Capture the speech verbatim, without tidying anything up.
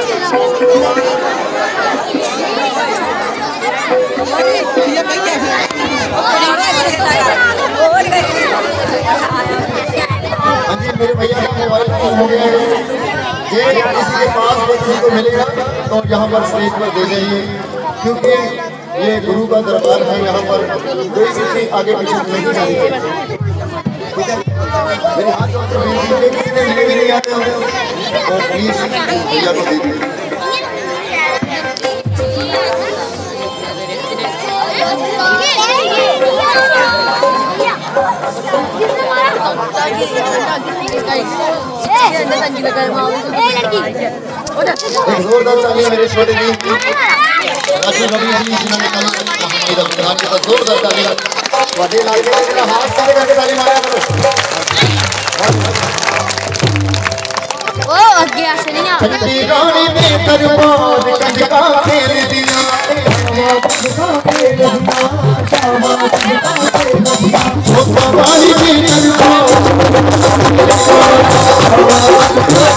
मेरे भैया का मोबाइल हो गया है, ये किसी के पास किसी को मिलेगा तो यहाँ पर स्टेज पर दे जाइए, क्योंकि ये गुरु का दरबार है। यहाँ पर कोई किसी आगे पीछे नहीं जाएगी। मेरे हाथ जोड़कर बेनती है, किसी ने भी नहीं आते होंगे तो प्लीज भैया को दे दीजिए। एक जोरदार तालियां मेरे छोटे जी राशि रवि जी जिन्होंने कल हमारी रमजान के साथ जोरदार तालियां बड़े लाके मेरा हाथ सारे करके ताली मारा करो। ओ आगे ऐसे नहीं आ छठी रानी ने दरबार कंजका फेर दिया, ओ बाबा जी दरबार